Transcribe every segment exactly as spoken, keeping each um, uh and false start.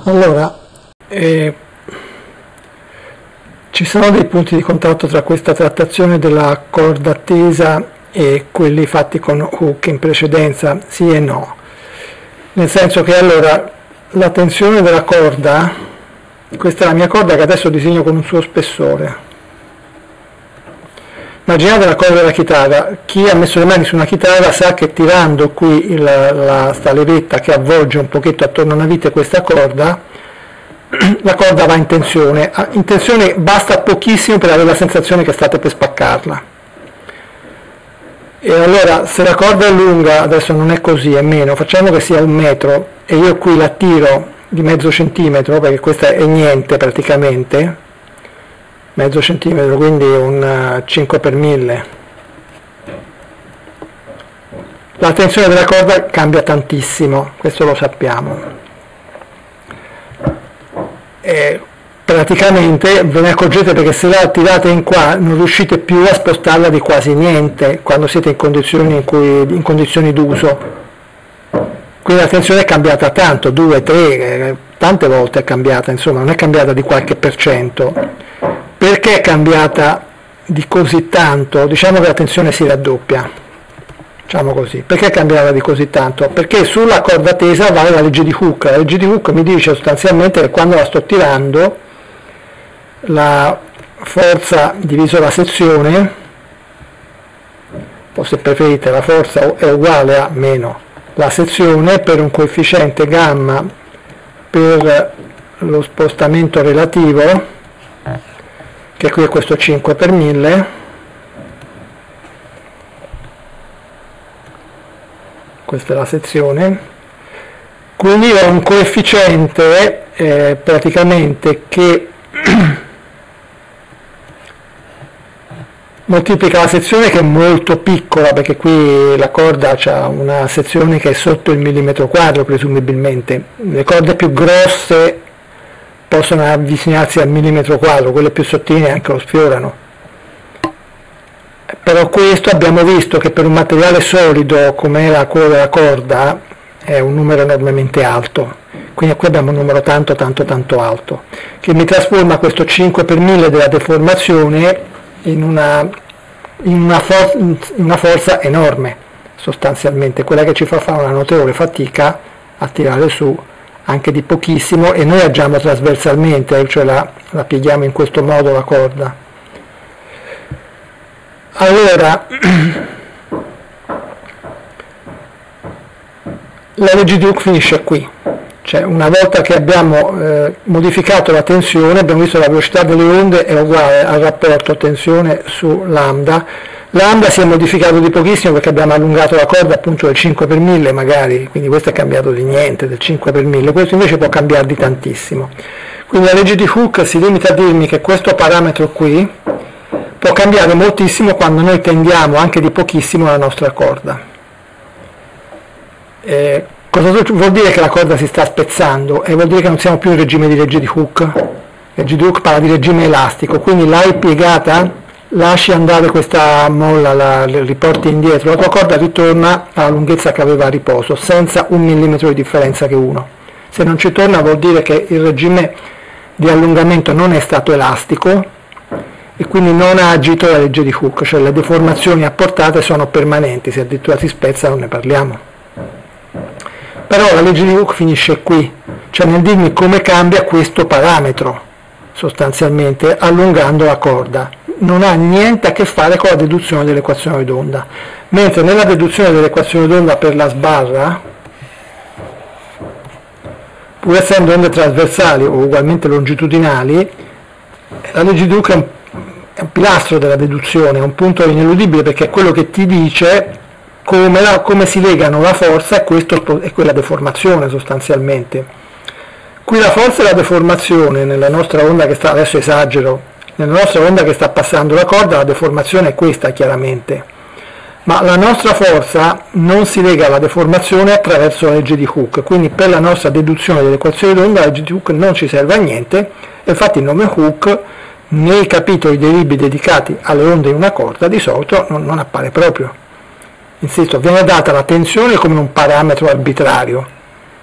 Allora, eh, ci sono dei punti di contatto tra questa trattazione della corda tesa e quelli fatti con hook in precedenza, sì e no. Nel senso che allora la tensione della corda, questa è la mia corda che adesso disegno con un suo spessore. Immaginate la corda della chitarra, chi ha messo le mani su una chitarra sa che tirando qui il, la, sta levetta che avvolge un pochetto attorno a una vite questa corda, la corda va in tensione, in tensione basta pochissimo per avere la sensazione che state per spaccarla. E allora se la corda è lunga, adesso non è così, è meno, facciamo che sia un metro e io qui la tiro di mezzo centimetro, perché questa è niente praticamente, mezzo centimetro, quindi un cinque per mille. La tensione della corda cambia tantissimo, questo lo sappiamo. E praticamente ve ne accorgete perché se la tirate in qua non riuscite più a spostarla di quasi niente quando siete in condizioni, in cui, in condizioni d'uso. Quindi la tensione è cambiata tanto, due, tre, tante volte è cambiata, insomma non è cambiata di qualche per cento. Perché è cambiata di così tanto? Diciamo che la tensione si raddoppia, diciamo così. Perché è cambiata di così tanto? Perché sulla corda tesa vale la legge di Hooke. La legge di Hooke mi dice sostanzialmente che quando la sto tirando, la forza diviso la sezione, o se preferite la forza è uguale a meno la sezione per un coefficiente gamma per lo spostamento relativo, che qui è questo cinque per mille, questa è la sezione, quindi ho un coefficiente eh, praticamente che moltiplica la sezione, che è molto piccola perché qui la corda ha una sezione che è sotto il millimetro quadro presumibilmente, le corde più grosse possono avvicinarsi al millimetro quadro, quelle più sottili anche lo sfiorano. Però questo abbiamo visto che per un materiale solido come era quello della corda è un numero enormemente alto, quindi qui abbiamo un numero tanto tanto tanto alto, che mi trasforma questo cinque per mille della deformazione in una, in una, for- in una forza enorme, sostanzialmente, quella che ci fa fare una notevole fatica a tirare su, anche di pochissimo, e noi agiamo trasversalmente, cioè la, la pieghiamo in questo modo la corda. Allora, la legge di Hooke finisce qui, cioè una volta che abbiamo eh, modificato la tensione, abbiamo visto che la velocità delle onde è uguale al rapporto tensione su lambda. Lambda si è modificato di pochissimo perché abbiamo allungato la corda appunto del cinque per mille magari, quindi questo è cambiato di niente, del cinque per mille, questo invece può cambiare di tantissimo. Quindi la legge di Hooke si limita a dirmi che questo parametro qui può cambiare moltissimo quando noi tendiamo anche di pochissimo la nostra corda. Eh, cosa vuol dire che la corda si sta spezzando? E vuol dire che non siamo più in regime di legge di Hooke. Legge di Hooke parla di regime elastico, quindi l'hai piegata, lasci andare questa molla, la, la riporti indietro, la tua corda ritorna alla lunghezza che aveva a riposo, senza un millimetro di differenza che uno. Se non ci torna vuol dire che il regime di allungamento non è stato elastico e quindi non ha agito la legge di Hooke, cioè le deformazioni apportate sono permanenti, se addirittura si spezza non ne parliamo. Però la legge di Hooke finisce qui, cioè nel dirmi come cambia questo parametro, sostanzialmente allungando la corda. Non ha niente a che fare con la deduzione dell'equazione d'onda, mentre nella deduzione dell'equazione d'onda per la sbarra, pur essendo onde trasversali o ugualmente longitudinali, la legge di Hooke è un, è un pilastro della deduzione, è un punto ineludibile perché è quello che ti dice come, la, come si legano la forza e, questo, e quella deformazione sostanzialmente. Qui la forza e la deformazione nella nostra onda che sta, adesso esagero, nella nostra onda che sta passando la corda, la deformazione è questa chiaramente, ma la nostra forza non si lega alla deformazione attraverso la legge di Hooke, quindi per la nostra deduzione dell'equazione d'onda la legge di Hooke non ci serve a niente, e infatti il nome Hooke nei capitoli dei libri dedicati alle onde in una corda di solito non, non appare proprio. Insisto, viene data la tensione come un parametro arbitrario,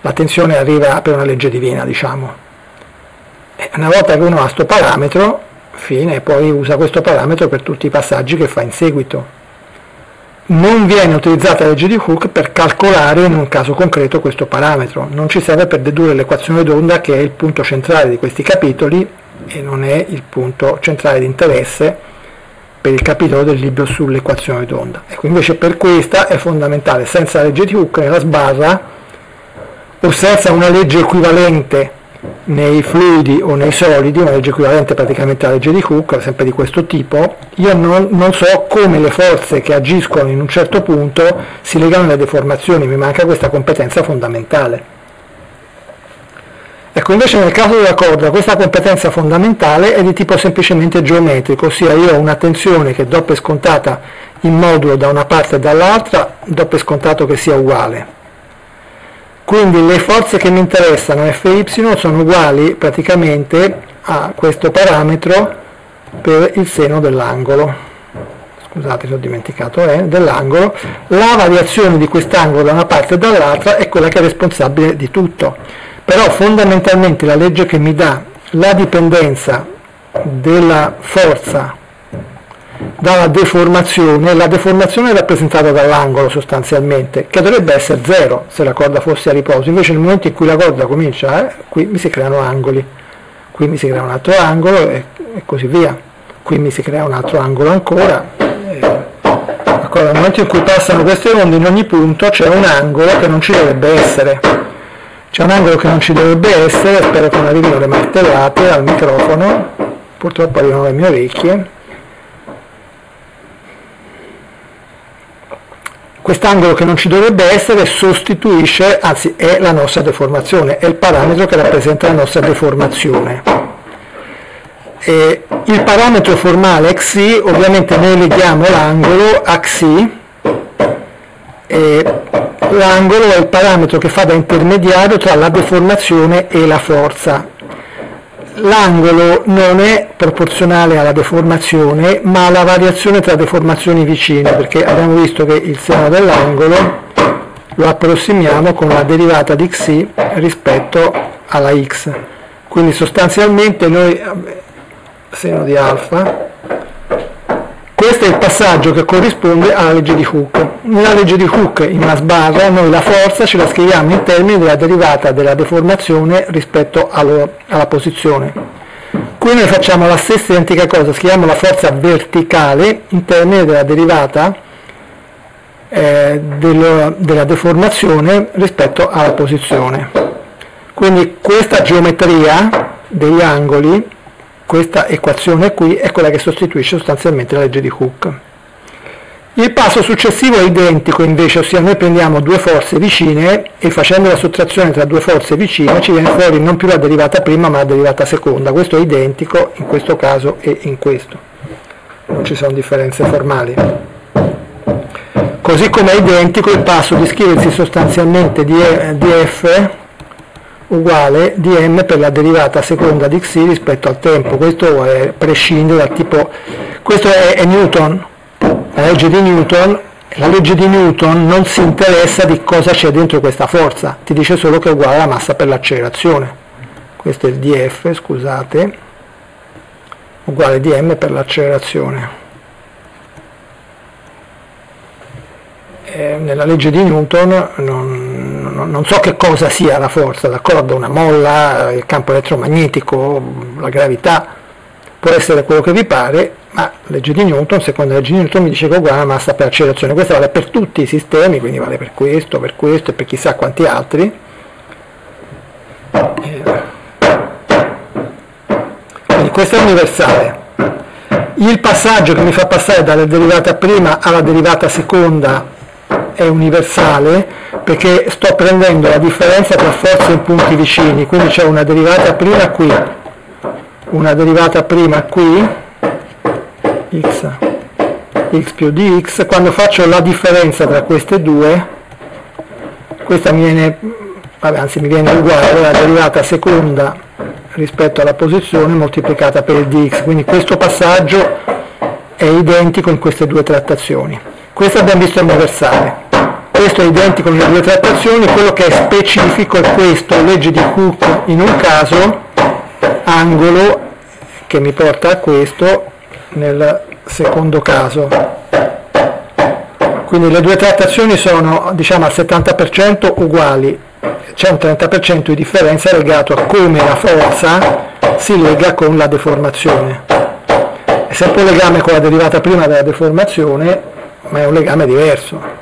la tensione arriva per una legge divina, diciamo. E una volta che uno ha questo parametro, fine, poi usa questo parametro per tutti i passaggi che fa in seguito. Non viene utilizzata la legge di Hooke per calcolare in un caso concreto questo parametro, non ci serve per dedurre l'equazione d'onda, che è il punto centrale di questi capitoli e non è il punto centrale di interesse per il capitolo del libro sull'equazione d'onda. Ecco, invece per questa è fondamentale, senza la legge di Hooke nella sbarra o senza una legge equivalente nei fluidi o nei solidi, una legge equivalente praticamente alla legge di Hooke, sempre di questo tipo, io non, non so come le forze che agiscono in un certo punto si legano alle deformazioni, mi manca questa competenza fondamentale. Ecco, invece nel caso della corda questa competenza fondamentale è di tipo semplicemente geometrico, ossia io ho una tensione che do per scontata in modulo da una parte e dall'altra, do per scontato che sia uguale. Quindi le forze che mi interessano, F y, sono uguali praticamente a questo parametro per il seno dell'angolo. Scusate, se ho dimenticato, eh, dell'angolo. La variazione di quest'angolo da una parte e dall'altra è quella che è responsabile di tutto. Però fondamentalmente la legge che mi dà la dipendenza della forza dalla deformazione, la deformazione è rappresentata dall'angolo sostanzialmente, che dovrebbe essere zero se la corda fosse a riposo, invece nel momento in cui la corda comincia, eh, qui mi si creano angoli, qui mi si crea un altro angolo e, e così via, qui mi si crea un altro angolo ancora, e, nel momento in cui passano queste onde in ogni punto c'è un angolo che non ci dovrebbe essere, c'è un angolo che non ci dovrebbe essere, spero che non arrivino le martellate al microfono, purtroppo arrivano le mie orecchie. Quest'angolo che non ci dovrebbe essere sostituisce, anzi è la nostra deformazione, è il parametro che rappresenta la nostra deformazione. E il parametro formale xi, ovviamente noi leghiamo l'angolo a xi, e l'angolo è il parametro che fa da intermediario tra la deformazione e la forza. L'angolo non è proporzionale alla deformazione, ma alla variazione tra deformazioni vicine, perché abbiamo visto che il seno dell'angolo lo approssimiamo con la derivata di xi rispetto alla x. Quindi sostanzialmente noi, seno di alfa, questo è il passaggio che corrisponde alla legge di Hooke. Nella legge di Hooke, in una sbarra, noi la forza ce la scriviamo in termini della derivata della deformazione rispetto allo, alla posizione. Qui noi facciamo la stessa identica cosa, scriviamo la forza verticale in termini della derivata eh, dello, della deformazione rispetto alla posizione. Quindi questa geometria degli angoli, questa equazione qui, è quella che sostituisce sostanzialmente la legge di Hooke. Il passo successivo è identico invece, ossia noi prendiamo due forze vicine e facendo la sottrazione tra due forze vicine ci viene fuori non più la derivata prima ma la derivata seconda. Questo è identico in questo caso e in questo, non ci sono differenze formali. Così come è identico il passo di scriversi sostanzialmente di f uguale dm per la derivata seconda di xi rispetto al tempo. Questo è, prescinde dal tipo, questo è, è Newton, la legge di Newton. La legge di Newton non si interessa di cosa c'è dentro questa forza, ti dice solo che è uguale alla massa per l'accelerazione. Questo è il df, scusate, uguale dm per l'accelerazione. Nella legge di Newton non, non, non so che cosa sia la forza, d'accordo? Una molla, il campo elettromagnetico, la gravità, può essere quello che vi pare, ma la legge di Newton, secondo la legge di Newton, mi dice che è uguale alla massa per accelerazione. Questa vale per tutti i sistemi, quindi vale per questo, per questo e per chissà quanti altri. Quindi questo è universale. Il passaggio che mi fa passare dalla derivata prima alla derivata seconda è universale perché sto prendendo la differenza tra forze in punti vicini, quindi c'è una derivata prima qui, una derivata prima qui, x, x più dx. Quando faccio la differenza tra queste due, questa mi viene, vabbè, anzi mi viene uguale alla derivata seconda rispetto alla posizione moltiplicata per il dx, quindi questo passaggio è identico in queste due trattazioni. Questo abbiamo visto universale. questo è identico nelle due trattazioni, quello che è specifico è questo, legge di Hooke in un caso, angolo che mi porta a questo nel secondo caso. Quindi le due trattazioni sono, diciamo, al settanta per cento uguali, c'è un trenta per cento di differenza legato a come la forza si lega con la deformazione. È sempre un legame con la derivata prima della deformazione, ma è un legame diverso.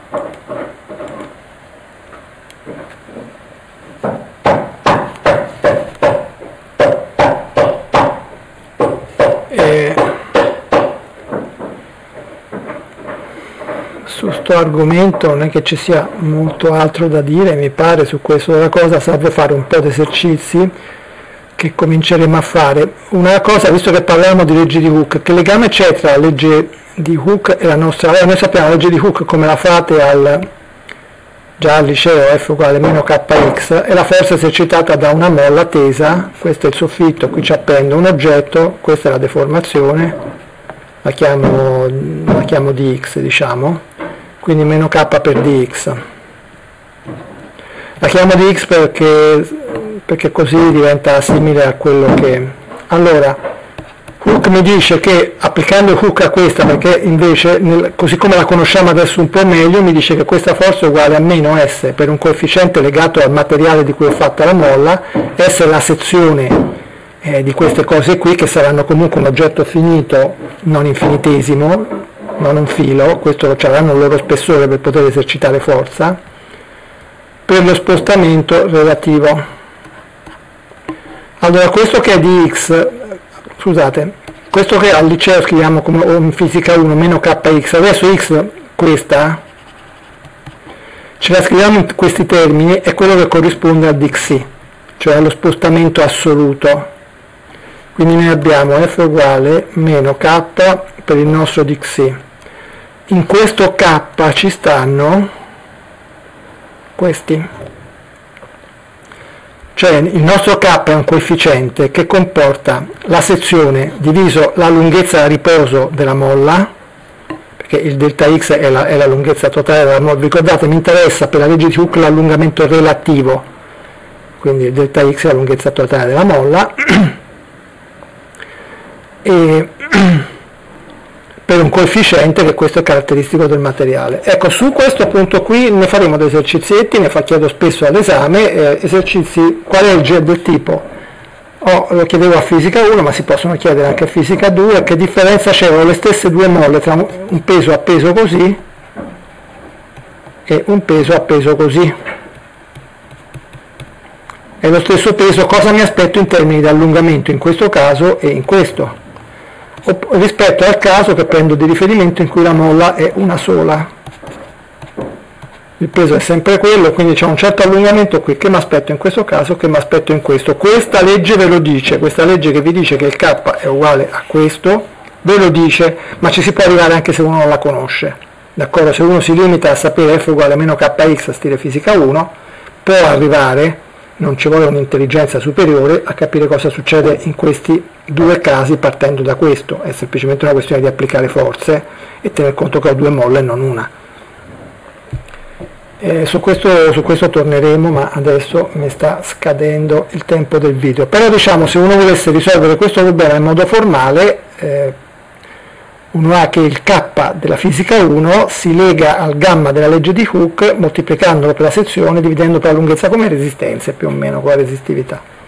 Su sto argomento non è che ci sia molto altro da dire, mi pare, su questo della cosa. Serve fare un po' di esercizi che cominceremo a fare. Una cosa, visto che parliamo di legge di Hooke, che legame c'è tra la legge di Hooke e la nostra? Eh, noi sappiamo la legge di Hooke come la fate al, già al liceo, F uguale meno kx, e la forza esercitata da una molla tesa, questo è il soffitto, qui ci appendo un oggetto, questa è la deformazione, la chiamo, la chiamo dx, diciamo, quindi meno k per dx. La chiamo dx perché, perché così diventa simile a quello che... Allora, Hooke mi dice che applicando Hooke a questa, perché invece, nel, così come la conosciamo adesso un po' meglio, mi dice che questa forza è uguale a meno S per un coefficiente legato al materiale di cui è fatta la molla, S è la sezione eh, di queste cose qui, che saranno comunque un oggetto finito, non infinitesimo, non un filo, questo avranno il loro spessore per poter esercitare forza, per lo spostamento relativo. Allora, questo che è di x, scusate, questo che al liceo scriviamo come o in fisica uno meno kx, adesso x, questa, ce la scriviamo in questi termini, è quello che corrisponde a dxi, cioè allo spostamento assoluto. Quindi noi abbiamo f uguale meno k per il nostro dxi. In questo k ci stanno questi, cioè il nostro k è un coefficiente che comporta la sezione diviso la lunghezza a riposo della molla, perché il delta x è la, è la lunghezza totale della molla. Ricordate, mi interessa per la legge di Hooke l'allungamento relativo, quindi il delta x è la lunghezza totale della molla, e per un coefficiente che questo è caratteristico del materiale. Ecco, su questo punto qui ne faremo dei esercizietti, ne fa, chiedo spesso all'esame, eh, esercizi qualegge del tipo, oh, lo chiedevo a fisica uno, ma si possono chiedere anche a fisica due, che differenza c'erano le stesse due molle tra un peso a peso così e un peso a peso così. È lo stesso peso, cosa mi aspetto in termini di allungamento in questo caso e in questo, rispetto al caso che prendo di riferimento in cui la molla è una sola. Il peso è sempre quello, quindi c'è un certo allungamento qui. Che mi aspetto in questo caso, che mi aspetto in questo. Questa legge ve lo dice, questa legge che vi dice che il k è uguale a questo, ve lo dice, ma ci si può arrivare anche se uno non la conosce. D'accordo? Se uno si limita a sapere f uguale a meno kx, stile fisica uno, può arrivare, non ci vuole un'intelligenza superiore, a capire cosa succede in questi due casi partendo da questo. È semplicemente una questione di applicare forze e tener conto che ho due molle e non una. Eh, su, questo, su questo torneremo, ma adesso mi sta scadendo il tempo del video. Però diciamo, se uno volesse risolvere questo problema in modo formale, eh, uno ha che il k della fisica uno si lega al gamma della legge di Hooke moltiplicandolo per la sezione, dividendo per la lunghezza come resistenze, più o meno con la resistività.